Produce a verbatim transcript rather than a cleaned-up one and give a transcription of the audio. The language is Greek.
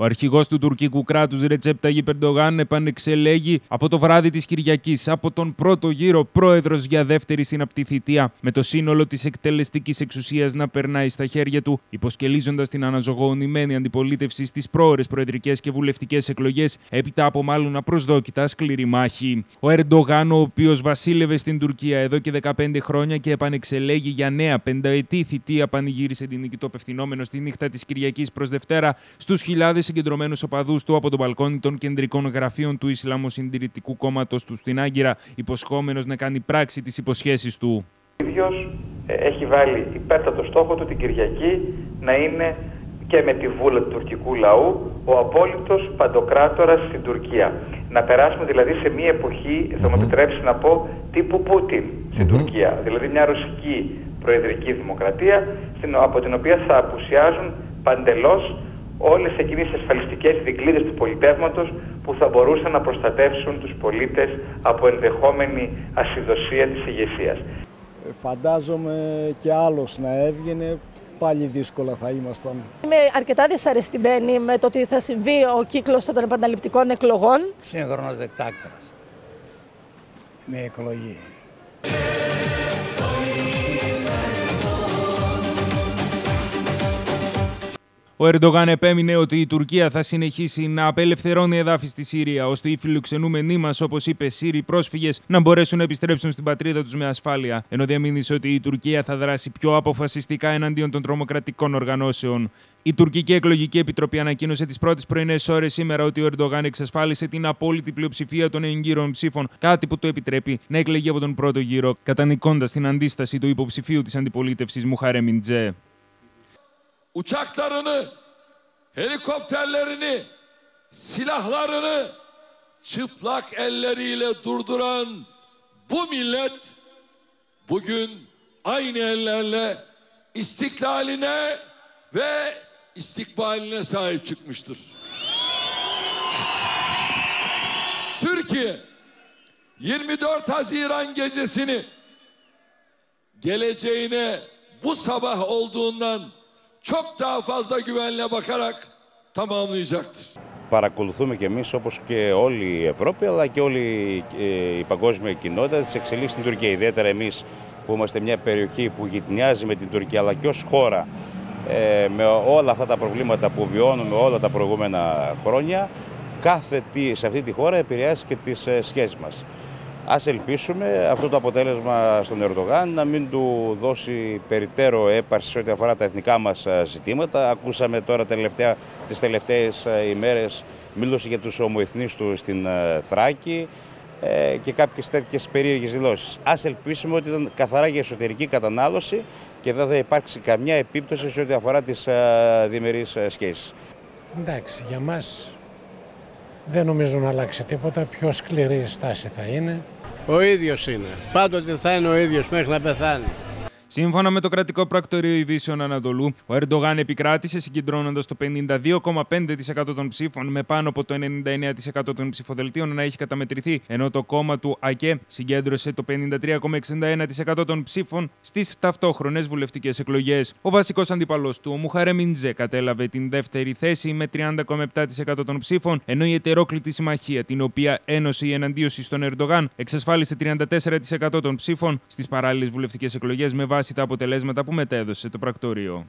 Ο αρχηγός του τουρκικού κράτους Ρετζέπ Ταγιπ Ερντογάν επανεξελέγει από το βράδυ της Κυριακής από τον πρώτο γύρο πρόεδρος για δεύτερη συναπτή θητεία, με το σύνολο της εκτελεστικής εξουσίας να περνάει στα χέρια του, υποσκελίζοντας την αναζωογονημένη αντιπολίτευση στις πρόωρες προεδρικές και βουλευτικές εκλογές, έπειτα από μάλλον απροσδόκητα σκληρή μάχη. Ο Ερντογάν, ο οποίος βασίλευε στην Τουρκία εδώ και δεκαπέντε χρόνια και επανεξελέγει για νέα πενταετή θητεία, πανηγύρισε την νίκη του απευθυνόμενο στη νύχτα της Κυριακής προς Δευτέρα στους χιλιάδες συγκεντρωμένους οπαδούς του από τον μπαλκόνι των κεντρικών γραφείων του Ισλαμοσυντηρητικού κόμματος του στην Άγκυρα, υποσχόμενος να κάνει πράξη τις υποσχέσεις του. Ο ίδιος έχει βάλει υπέρτατο στόχο του την Κυριακή να είναι και με τη βούλα του τουρκικού λαού ο απόλυτος παντοκράτορας στην Τουρκία. Να περάσουμε δηλαδή σε μια εποχή, θα μου επιτρέψει να πω, τύπου Πούτιν στην mm-hmm. Τουρκία. Δηλαδή μια ρωσική προεδρική δημοκρατία, από την οποία θα απουσιάζουν παντελώς όλες εκείνες τις ασφαλιστικές δικλείδες του πολιτεύματος που θα μπορούσαν να προστατεύσουν τους πολίτες από ενδεχόμενη ασυδοσία της ηγεσίας. Φαντάζομαι και άλλος να έβγαινε, πάλι δύσκολα θα ήμασταν. Είμαι αρκετά δυσαρεστημένη με το ότι θα συμβεί ο κύκλος των επαναληπτικών εκλογών. Σύγχρονος δικτάτορας με εκλογή. Ο Ερντογάν επέμεινε ότι η Τουρκία θα συνεχίσει να απελευθερώνει εδάφη στη Συρία, ώστε οι φιλοξενούμενοι μας, όπως είπε, Σύριοι πρόσφυγες, να μπορέσουν να επιστρέψουν στην πατρίδα τους με ασφάλεια, ενώ διαμήνυσε ότι η Τουρκία θα δράσει πιο αποφασιστικά εναντίον των τρομοκρατικών οργανώσεων. Η Τουρκική Εκλογική Επιτροπή ανακοίνωσε τις πρώτες πρωινές ώρες σήμερα ότι ο Ερντογάν εξασφάλισε την απόλυτη πλειοψηφία των εγκύρων ψήφων, κάτι που του επιτρέπει να εκλεγεί από τον πρώτο γύρο, κατανικώντας την αντίσταση του υποψηφίου της αντιπολίτευσης Μουχαρέμ İnce. Uçaklarını, helikopterlerini, silahlarını çıplak elleriyle durduran bu millet bugün aynı ellerle istiklaline ve istikbaline sahip çıkmıştır. Türkiye yirmi dört Haziran gecesini geleceğine bu sabah olduğundan çok daha fazla güvenle bakarak tamamlayacaktır. Παρακολουθούμε και εμείς, όπως και όλη η Ευρώπη, αλλά και όλη η παγκόσμια κοινότητα, τις εξελίξεις στην Τουρκία. Ιδιαίτερα εμείς που είμαστε μια περιοχή που γειτονιάζει με την Τουρκία, αλλά και ως χώρα, με όλα αυτά τα προβλήματα που βιώνουμε όλα τα προηγούμενα χρόνια, κάθε τι σε αυτή τη χώρα επηρεάζει και τις σχέσεις μας. Ας ελπίσουμε αυτό το αποτέλεσμα στον Ερντογάν να μην του δώσει περιττέρω έπαρση σε ό,τι αφορά τα εθνικά μας ζητήματα. Ακούσαμε τώρα τελευταία, τις τελευταίες ημέρες, μίλωσε για τους ομοεθνείς του στην Θράκη ε, και κάποιες τέτοιες περίεργες δηλώσεις. Ας ελπίσουμε ότι ήταν καθαρά για εσωτερική κατανάλωση και δεν θα υπάρξει καμιά επίπτωση σε ό,τι αφορά τις ε, διμερείς σχέσεις. Εντάξει, για μας δεν νομίζω να αλλάξει τίποτα, πιο σκληρή στάση θα είναι. Ο ίδιος είναι. Πάντοτε θα είναι ο ίδιος μέχρι να πεθάνει. Σύμφωνα με το κρατικό πρακτορείο ειδήσεων Ανατολού, ο Ερντογάν επικράτησε συγκεντρώνοντας το πενήντα δύο κόμμα πέντε τοις εκατό των ψήφων, με πάνω από το ενενήντα εννέα τοις εκατό των ψηφοδελτίων να έχει καταμετρηθεί, ενώ το κόμμα του ΑΚΕ συγκέντρωσε το πενήντα τρία κόμμα εξήντα ένα τοις εκατό των ψήφων στις ταυτόχρονες βουλευτικές εκλογές. Ο βασικός αντίπαλος του, ο Μουχαρέμ İnce, κατέλαβε την δεύτερη θέση με τριάντα κόμμα επτά τοις εκατό των ψήφων, ενώ η ετερόκλητη συμμαχία, την οποία ένωσε η εναντίωση στον Ερντογάν, εξασφάλισε τριάντα τέσσερα τοις εκατό των ψήφων στις παράλληλες βουλευτικές εκλογές με βάση τα αποτελέσματα που μετέδωσε το πρακτορείο.